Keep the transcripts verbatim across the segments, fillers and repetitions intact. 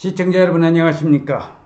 시청자 여러분 안녕하십니까.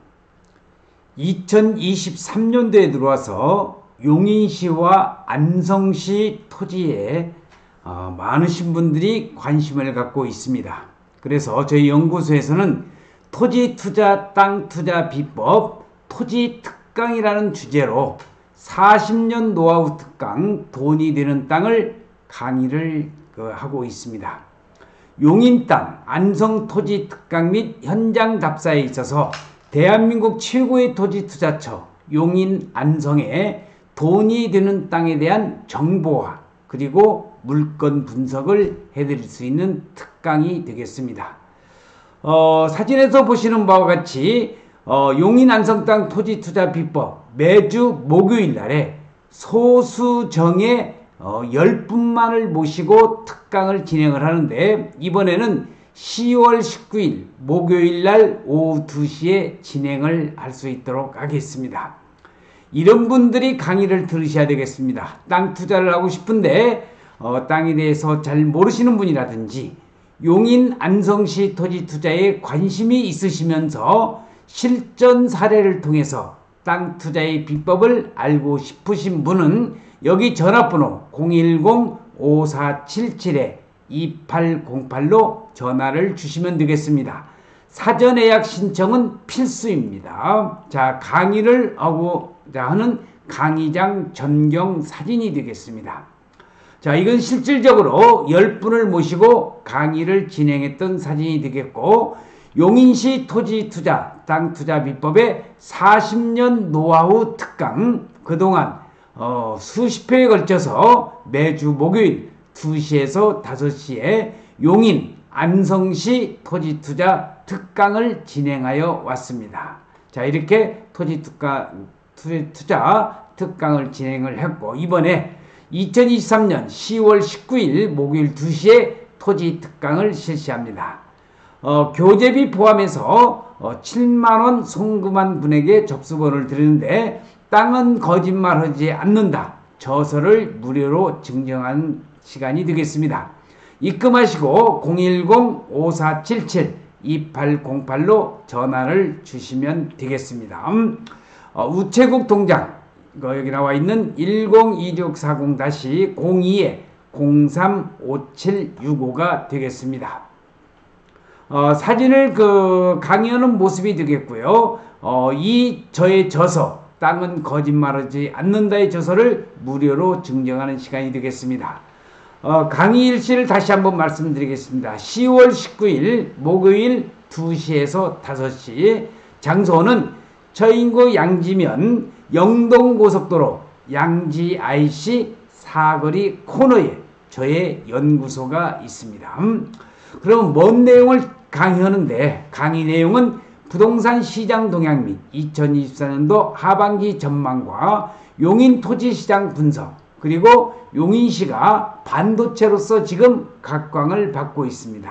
이천이십삼 년도에 들어와서 용인시와 안성시 토지에 어, 많으신 분들이 관심을 갖고 있습니다. 그래서 저희 연구소에서는 토지 투자, 땅 투자 비법, 토지 특강이라는 주제로 사십 년 노하우 특강, 돈이 되는 땅을 강의를 그, 하고 있습니다. 용인 땅, 안성 토지 특강 및 현장 답사에 있어서 대한민국 최고의 토지 투자처 용인 안성에 돈이 되는 땅에 대한 정보화 그리고 물건 분석을 해드릴 수 있는 특강이 되겠습니다. 어, 사진에서 보시는 바와 같이 어, 용인 안성 땅 토지 투자 비법 매주 목요일 날에 소수정의 어, 열 분만을 모시고 특강을 진행을 하는데 이번에는 시월 십구일 목요일 날 오후 두 시에 진행을 할 수 있도록 하겠습니다. 이런 분들이 강의를 들으셔야 되겠습니다. 땅 투자를 하고 싶은데 어, 땅에 대해서 잘 모르시는 분이라든지 용인 안성시 토지 투자에 관심이 있으시면서 실전 사례를 통해서 땅 투자의 비법을 알고 싶으신 분은 여기 전화번호 공일공 오사칠칠 이팔공팔로 전화를 주시면 되겠습니다. 사전 예약 신청은 필수입니다. 자, 강의를 하고자 하는 강의장 전경 사진이 되겠습니다. 자, 이건 실질적으로 열 분을 모시고 강의를 진행했던 사진이 되겠고, 용인시 토지 투자, 땅 투자 비법의 사십 년 노하우 특강, 그동안 어, 수십 회에 걸쳐서 매주 목요일 두 시에서 다섯 시에 용인 안성시 토지 투자 특강을 진행하여 왔습니다. 자, 이렇게 토지 투자, 투자 특강을 진행을 했고, 이번에 이천이십삼 년 시월 십구일 목요일 두 시에 토지 특강을 실시합니다. 어, 교재비 포함해서 어, 칠만 원 송금한 분에게 접수번호를 드리는데 땅은 거짓말하지 않는다. 저서를 무료로 증정하는 시간이 되겠습니다. 입금하시고 공일공 오사칠칠 이팔공팔로 전화를 주시면 되겠습니다. 음, 어, 우체국 동장 여기 나와 있는 일공이육사공 공이 공삼오칠육오가 되겠습니다. 어, 사진을 그 강의하는 모습이 되겠고요. 어, 이 저의 저서 땅은 거짓말하지 않는다의 저서를 무료로 증정하는 시간이 되겠습니다. 어, 강의 일시를 다시 한번 말씀드리겠습니다. 시월 십구일 목요일 두 시에서 다섯 시, 장소는 처인구 양지면 영동고속도로 양지 아이씨 사거리 코너에 저의 연구소가 있습니다. 음, 그럼 뭔 내용을 강의하는데, 강의 내용은 부동산 시장 동향 및 이천이십사 년도 하반기 전망과 용인 토지시장 분석, 그리고 용인시가 반도체로서 지금 각광을 받고 있습니다.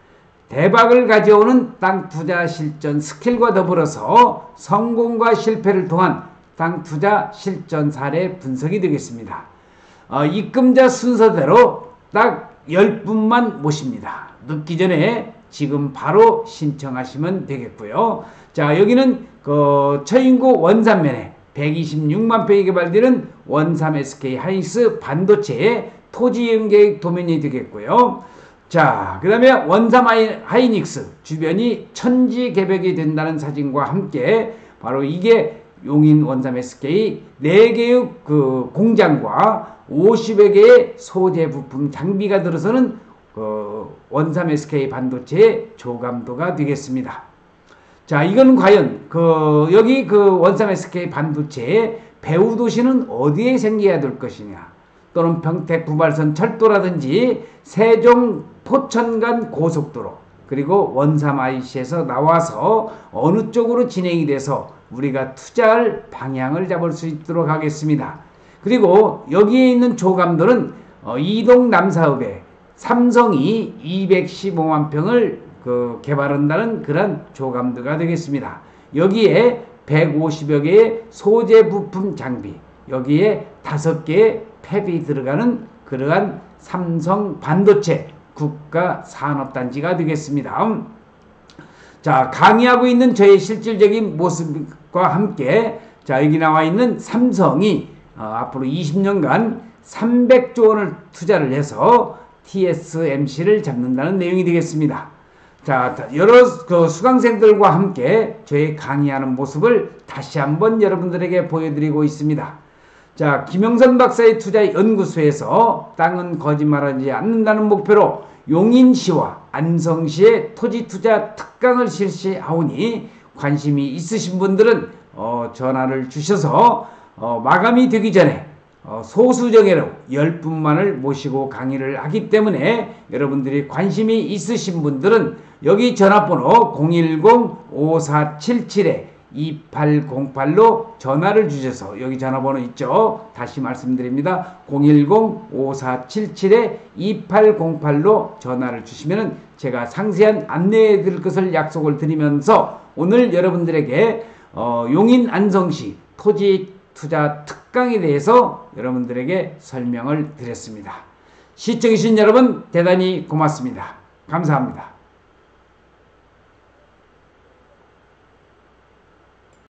대박을 가져오는 땅 투자 실전 스킬과 더불어서 성공과 실패를 통한 땅 투자 실전 사례 분석이 되겠습니다. 어, 입금자 순서대로 딱 열 분만 모십니다. 늦기 전에 지금 바로 신청하시면 되겠고요. 자, 여기는 그 처인구 원산면에 백이십육만 평이 개발되는 원삼 에스케이 하이닉스 반도체의 토지 연계획 도면이 되겠고요. 자, 그 다음에 원삼 하이닉스 주변이 천지 개벽이 된다는 사진과 함께 바로 이게 용인 원삼 에스케이 네 개의 그 공장과 오십여 개의 소재 부품 장비가 들어서는 그 원삼 에스케이 반도체의 조감도가 되겠습니다. 자, 이건 과연 그 여기 그 원삼 에스케이 반도체의 배후 도시는 어디에 생겨야 될 것이냐, 또는 평택 부발선 철도라든지 세종 포천 간 고속도로, 그리고 원삼 아이씨에서 나와서 어느 쪽으로 진행이 돼서 우리가 투자할 방향을 잡을 수 있도록 하겠습니다. 그리고 여기에 있는 조감도는 어, 이동 남사업에 삼성이 이백십오만 평을 그 개발한다는 그런 조감도가 되겠습니다. 여기에 백오십여 개의 소재 부품 장비, 여기에 다섯 개의 팹이 들어가는 그러한 삼성 반도체 국가 산업단지가 되겠습니다. 자, 강의하고 있는 저의 실질적인 모습과 함께 자, 여기 나와 있는 삼성이 어, 앞으로 이십 년간 삼백조 원을 투자를 해서 티에스엠씨를 잡는다는 내용이 되겠습니다. 자, 여러 그 수강생들과 함께 저의 강의하는 모습을 다시 한번 여러분들에게 보여드리고 있습니다. 자, 김영선 박사의 투자 연구소에서 땅은 거짓말하지 않는다는 목표로 용인시와 안성시의 토지 투자 특강을 실시하오니 관심이 있으신 분들은 어, 전화를 주셔서 어, 마감이 되기 전에 어, 소수정예로 열 분만을 모시고 강의를 하기 때문에 여러분들이 관심이 있으신 분들은 여기 전화번호 공일공 오사칠칠 이팔공팔로 전화를 주셔서 여기 전화번호 있죠. 다시 말씀드립니다. 공일공 오사칠칠 이팔공팔로 전화를 주시면 제가 상세한 안내해 드릴 것을 약속을 드리면서 오늘 여러분들에게 어, 용인 안성시 토지 투자 특강에 대해서 여러분들에게 설명을 드렸습니다. 시청해주신 여러분 대단히 고맙습니다. 감사합니다.